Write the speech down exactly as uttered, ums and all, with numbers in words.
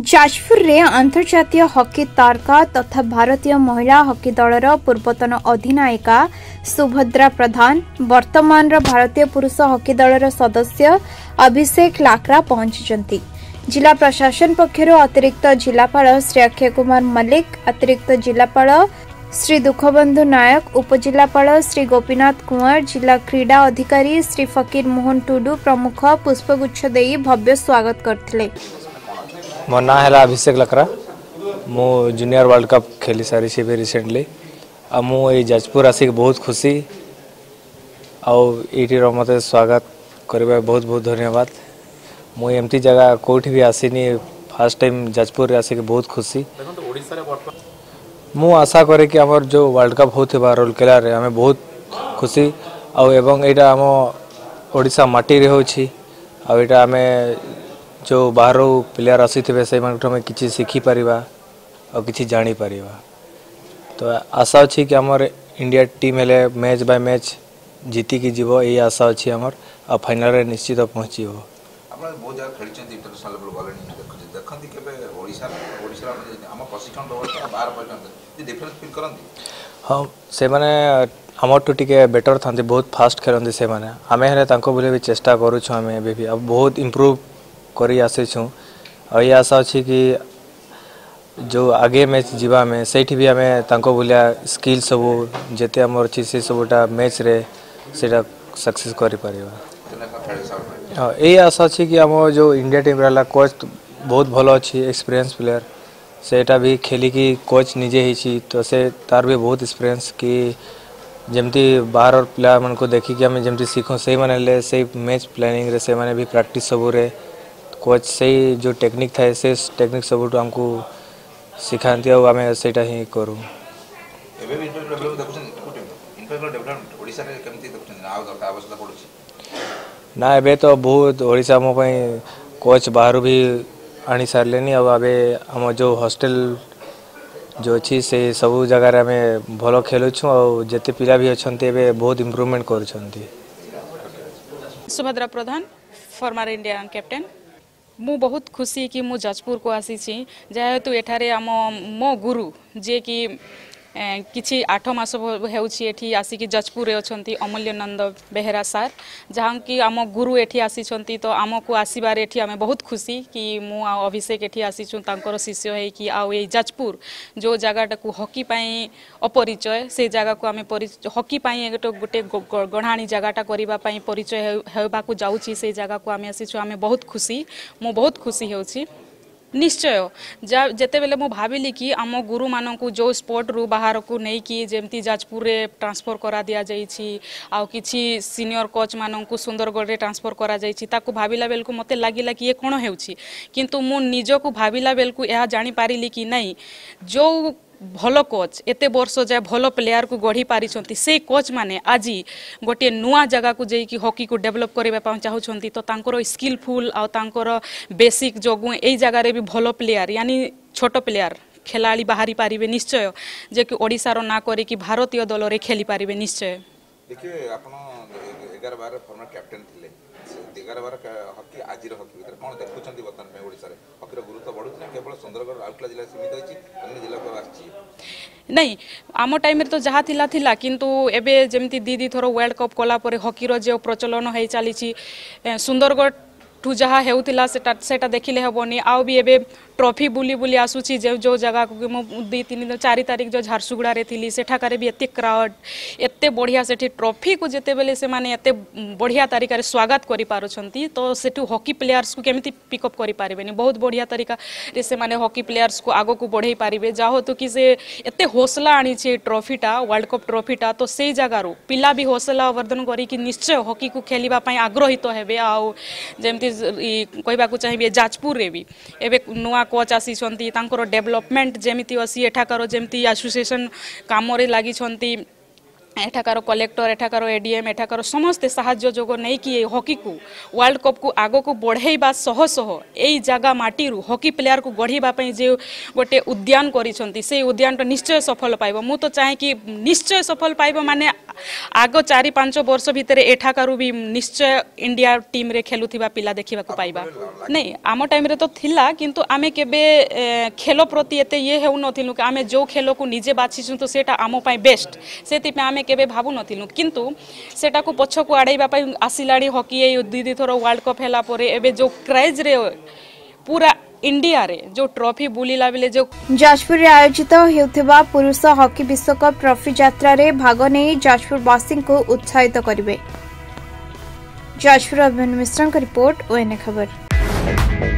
जाजपुर रे अंतर्जातीय हॉकी तारका तथा भारतीय महिला हॉकी दलर पूर्वतन अधिनायिका सुभद्रा प्रधान वर्तमान भारतीय पुरुष हॉकी दलर सदस्य अभिषेक लाक्रा पहुंची। जिला प्रशासन पक्षर अतिरिक्त जिलापाल श्री अक्षय कुमार मल्लिक, अतिरिक्त जिलापाल श्री दुखबंधु नायक, उपजिलापाल श्री गोपीनाथ कुंवर, जिला क्रीड़ा अधिकारी श्री फकीर मोहन टुडू प्रमुख पुष्पगुच्छ देई भव्य स्वागत करथिले। मो ना है अभिषेक लकरा। मु जूनियर वर्ल्ड कप खेली सारी भी रिसेंटली। आ मु ये जाजपुर आसिक बहुत खुशी आईटी मत स्वागत करने बहुत बहुत धन्यवाद। मु एमती जगह कौटी भी आसीनी, फर्स्ट टाइम जाजपुर आसिक बहुत खुशी। मु आशा करे कि आमर जो वर्ल्ड कप होता रोलकेला रे आमे बहुत खुशी आउ एवं एटा आम ओडिशा माटी रे होछि आउ एटा आमे जो बाहर प्लेयर आसी थे से आम कि शिखी पारिबा और किसी जानी पारिबा। तो आशा अच्छी कि आमर इंडिया टीम हेले मैच बाय मैच जीती की जीव, ये आशा अच्छी आमर आ फाइनल रे निश्चित पहुँची। बहुत जगह खेली इंटरनेशनल लेवल गले देखते केबे ओडिशा ओडिशा हम प्रशिक्षण व्यवस्था बाहर पर्यंत डिफरेंस फील करंती। हाँ से माने हमर टू टिके बेटर थांती, बहुत फास्ट खेलती से माने। आमे हेले तांको बोले भी चेष्टा करूछु, आमे भी अब बहुत इम्प्रूव करी आसीछु और ये आशा अच्छी कि जो आगे मैच जीवा में सेठी भी आमे तांको बोलिया स्किल सब जेते हमर अछि से सबटा मैच रे सेटा सक्सेस करि परिबा। हाँ ये आशा अच्छी कि आम जो इंडिया टीम रहा कोच बहुत भल अच्छी एक्सपीरियंस प्लेयर, सेटा भी खेली की कोच निजे ही तो से तार भी बहुत एक्सपीरियंस कि जमती बाहर प्लेयर मन को देखी कि आम जमती सीखो से माने से मैच प्लानिंग रे से माने भी प्रैक्टिस सब रे कोच से जो टेक्निक था से टेक्निक सब हमको सिखाती और आम से ही करूँ। ना एबे तो बहुत ओडिशा मो कोच बाहर भी आनी सारे अब आम जो हॉस्टेल जो अच्छी से सब जगह आम भल खेलुँ और जिते पिला भी अच्छा बहुत इम्प्रूवमेंट कर। Subhadra Pradhan former Indian captain. मु बहुत खुशी कि मु जाजपुर को आसी जेहेतु एठारे आम मो गुरु जे कि किछि आठ मास हेउछि आसिक जाजपुर अच्छी अमूल्य नंद बेहेरा सार, जहाँ कि आम गुरु एठी आसी तो आमको आसबार एठी आमे बहुत खुशी कि मु अभिषेक एठी आसीचु तांकर शिष्य है कि आउ ये जाजपुर जो जगहटा को हॉकी पाई अपरिचय से जगह को आमे हॉकी पाई गोटे गढ़ाणी जगहटा करने परिचय होबाकू जाउछि से जगह को आमे आसीचु आमे बहुत खुशी। मु बहुत खुशी होउछि निश्चय जेते बेले मु भाविली कि आम गुरु मानकु जो स्पोर्ट रु बाहर को नहीं कि जेमती जाजपुर रे ट्रांसफर करा दिया जाइछि आउ किछि सीनियर कोच मानकु सुंदरगढ़ रे ट्रांसफर करा जाइछि ताकु भाविला बेलकु मते लागिला कि ये कोन हेउछि, किंतु मु निजको भाविला बेलकु यह जानि पारिली कि नहीं जो भल कोच एते वर्ष जाए भल प्लेयर को गढ़ी पारी से कोच माने आज गोटे नुआ जगह को जाइए हॉकी को डेवलप करने चाहूँगी तो तांकर स्किलफुल आउ तांकर बेसिक जोगु यही जगार भी भल प्लेयर यानी छोट प्लेयर खेलाड़ी बाहरी पारिबे निश्चय जे कि ओडिशार ना करे कि भारतीय दल रे खेली पारिबे निश्चय। देखिए आपण ग्यारह बारह फॉर्मर कैप्टन थिले, ग्यारह बारह हॉकी आज हॉकी भीतर कौन देखुंत बर्तमान में ओडिशा रे हॉकीर गुरुत्व बढ़ुछि ना केवल सुंदरगढ़ राउरकेला जिला सीमित होइछि अन्य जिला को आछि नहीं। आम टाइम रे तो जहाँ थिला थिला किंतु एबे जेमती दी दी थोर वर्ल्ड कप कला परे हॉकीर जो प्रचलन हो चली सुंदरगढ़ ठू जहाँ हेउतिला सेटा सेटा देखिले हेबनी आउ भी एबे ट्रॉफी बुली बुली आसुची जो जो जगह को मु दी तीन चार तारीख जो झारसुगुड़ा रे थिली सेठाकार भी एते क्राउड एते बढ़िया सेठी ट्रॉफी को जेते बेले से माने एते बढ़िया तरीका रे स्वागत करि पारुछंती तो सेठू हॉकी प्लेयर्स को केमिति पिकअप करि पारिबेनी बहुत बढ़िया तरीका रे से माने हॉकी प्लेयर्स को आगो को बढ़ाई पारिबे जाहो तो कि से एते हौसला आनी छे ट्रॉफीटा वर्ल्ड कप ट्रॉफीटा तो सेई जगह रो पिला भी हौसला वर्धन करी कि निश्चय हॉकी को खेलिबा पई आग्रहित हेबे आउ जेमति कहबाकू चाहिए जाजपुर रे भी एबे नुआ कोच आसी डेवलपमेंट जमीती अच्छी एठाकार जमी एसोसिएशन काम लगी एठाकार कलेक्टर एठाकार एडीएम एठाकार समस्ते साहाय्य जोग नहीं कि हॉकी को वर्ल्ड कप को आगो को बढ़ाइबा सह सह यही जगह माटी रू हॉकी प्लेयर को गढ़ाई जो गोटे उद्यान करिसंती से उद्यान तो निश्चय सफल पाइब। मु तो चाहे कि निश्चय सफल पाइब माने आग चारि पांच वर्ष भितर एठाकारु भी निश्चय इंडिया टीम रे खेलुथिबा पिला देखिबा को पाइबा नहीं आम टाइम रे तो थिला किंतु आमे केबे खेल प्रति एते ये हेउ नथिलु कि आमे जो खेल को निजे बाछिछु तो सेटा आम पई बेस्ट सेति पे आमे केबे भाबु नथिलु किंतु सेटा को पछ को आडैबा पई आसिलाडी हॉकी ए दीदी थोर वर्ल्ड कप हैला परे एबे जो क्रेज रे पूरा इंडिया रे जो ट्रॉफी बुलीला बेले जो जाजपुर रे आयोजित हेउथिबा पुरुष हॉकी विश्वकप ट्रॉफी यात्रा रे भाग नै जाजपुर वासी को उत्साहित करिवे। जाजपुर अभिमन्यु मिश्रा का रिपोर्ट ओएनए खबर।